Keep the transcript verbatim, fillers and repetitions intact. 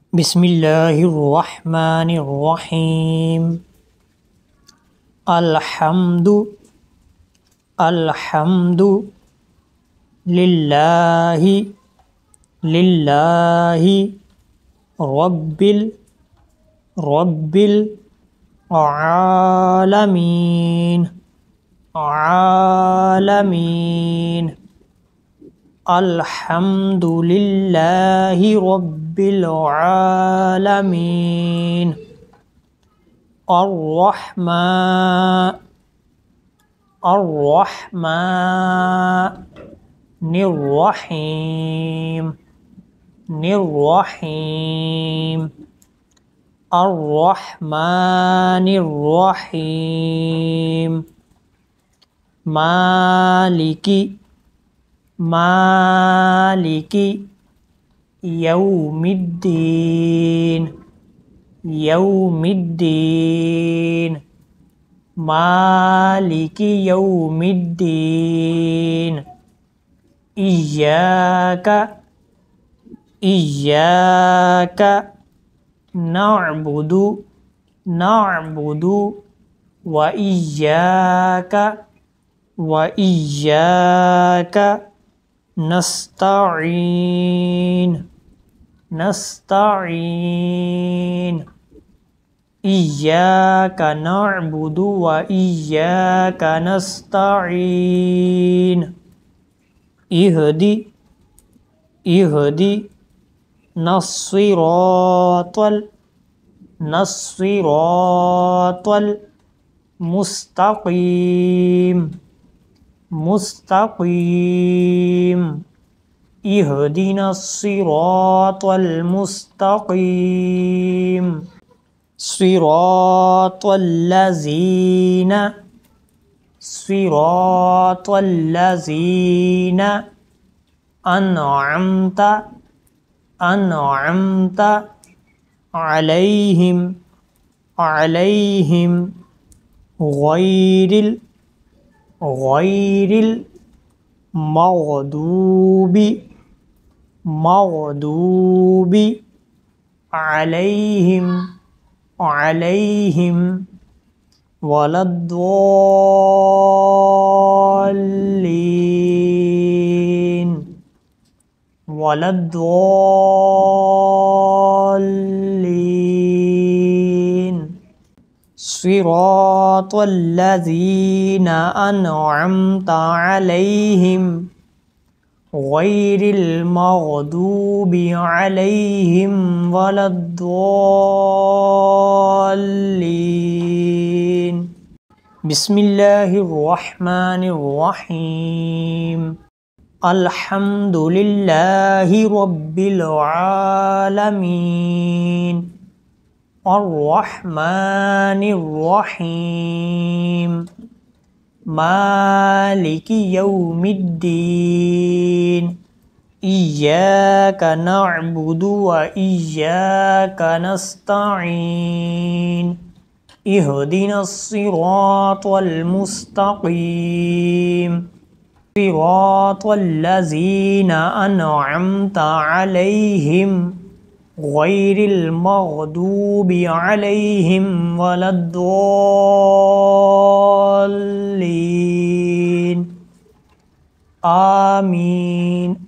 बिस्मिल्लाहिर्रहमानिर्रहीम। अल्हम्दु अल्हम्दु लिल्लाहि लिल्लाहि रब्बिल रब्बिल आलमीन आलमीन। अल्हम्दुलिल्लाहि रब्बिल आलमीन। अर्रहमान अर्रहमानिर्रहीम निर्रहीम। अर्रहमानिर्रहीम। मालिकी मालिकी यौमिद्दीन यौमिद्दीन। मालिकी यौमिद्दीन। इय्याका इय्याका नअबुदु नअबुदु व इय्याका व इय्याका नस्तईन नस्तईन। इय्याका नअबुदु व इय्याका नस्तईन। इहदी इहदी नस्सिरातल नस्सिरातल मुस्तकीम मुस्तकीम। इहदिना सिरातल मुस्तकीम। सिरातल्लज़ीना सिरातल्लज़ीना अनअमता अनअमता अलैहिम अलैहिम गैरिल गैरिल मग़दूबि मग़दूबि अलैहिम अलैहिम वलद्दॉल्लीन वलद्दॉल्लीन। सिरातल्लज़ीना अनअमता अलैहिम गैरिल मग़दूबि अलैहिम वलद्दॉल्लीन। बिस्मिल्लाहिर्रहमानिर्रहीम। अल्हम्दुलिल्लाहि रब्बिल आलमीन। अर्रहमानिर्रहीम। मालिकी यौमिद्दीन। इय्याका नअबुदु व इय्याका नस्तईन। इहदिनस सिरातल मुस्तकीम। सिरातल्लज़ीना अनअमता अलैहिम गैरिल मग़दूबि अलैहिम वलद्दॉल्लीन। आमीन।